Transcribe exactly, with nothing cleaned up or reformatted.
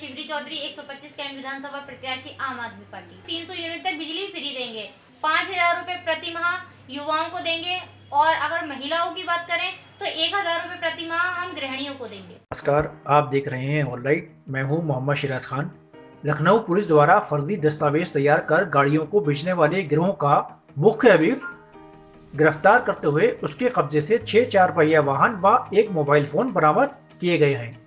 शिवरी चौधरी एक सौ पच्चीस कैंट विधानसभा प्रत्याशी आम आदमी पार्टी। तीन सौ यूनिट तक बिजली फ्री देंगे, पाँच हजार रुपए प्रति माह युवाओं को देंगे और अगर महिलाओं की बात करें तो एक हजार रुपए प्रति माह हम गृहिणियों को देंगे। नमस्कार, आप देख रहे हैं ऑनलाइन। मैं हूं मोहम्मद शिराज खान। लखनऊ पुलिस द्वारा फर्जी दस्तावेज तैयार कर गाड़ियों को बेचने वाले गिरोह का मुख्य अभियुक्त गिरफ्तार करते हुए उसके कब्जे से छह चार पहिया वाहन व एक मोबाइल फोन बरामद किए गए हैं।